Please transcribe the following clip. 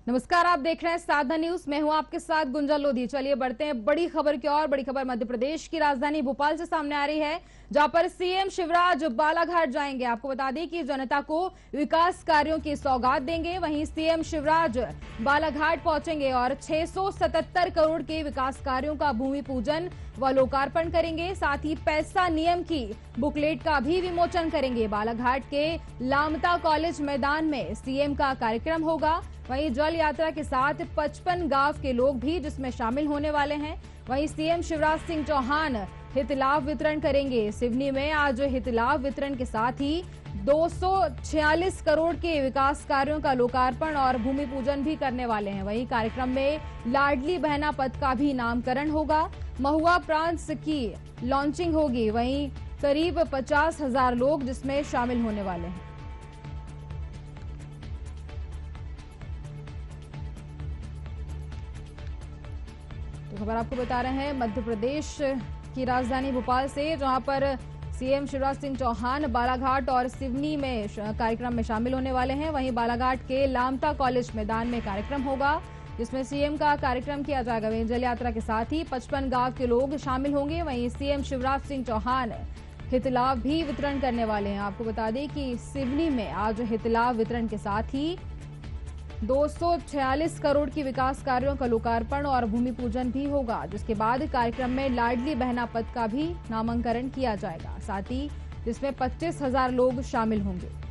नमस्कार, आप देख रहे हैं साधना न्यूज। मैं हूं आपके साथ गुंजन लोधी। चलिए बढ़ते हैं बड़ी खबर की ओर। बड़ी खबर मध्य प्रदेश की राजधानी भोपाल से सामने आ रही है, जहां पर सीएम शिवराज बालाघाट जाएंगे। आपको बता दें कि जनता को विकास कार्यों की सौगात देंगे। वहीं सीएम शिवराज बालाघाट पहुंचेंगे और 677 करोड़ के विकास कार्यों का भूमि पूजन व लोकार्पण करेंगे। साथ ही पैसा नियम की बुकलेट का भी विमोचन करेंगे। बालाघाट के लामता कॉलेज मैदान में सीएम का कार्यक्रम होगा। वहीं जल यात्रा के साथ 55 गांव के लोग भी जिसमें शामिल होने वाले हैं। वहीं सीएम शिवराज सिंह चौहान हित लाभ वितरण करेंगे। सिवनी में आज हित लाभ वितरण के साथ ही 246 करोड़ के विकास कार्यों का लोकार्पण और भूमि पूजन भी करने वाले हैं। वहीं कार्यक्रम में लाडली बहना पद का भी नामकरण होगा। महुआ प्रांत की लॉन्चिंग होगी। वहीं करीब 50,000 लोग जिसमें शामिल होने वाले हैं। तो खबर आपको बता रहे हैं मध्य प्रदेश की राजधानी भोपाल से, जहां पर सीएम शिवराज सिंह चौहान बालाघाट और सिवनी में कार्यक्रम में शामिल होने वाले हैं। वहीं बालाघाट के लामता कॉलेज मैदान में कार्यक्रम होगा, जिसमें सीएम का कार्यक्रम किया जाएगा। वहीं जल यात्रा के साथ ही 55 गांव के लोग शामिल होंगे। वहीं सीएम शिवराज सिंह चौहान हितलाभ भी वितरण करने वाले हैं। आपको बता दें कि सिवनी में आज हितलाभ वितरण के साथ ही 246 करोड़ की विकास कार्यों का लोकार्पण और भूमि पूजन भी होगा, जिसके बाद कार्यक्रम में लाडली बहना पद का भी नामांकन किया जाएगा। साथ ही जिसमें 25,000 लोग शामिल होंगे।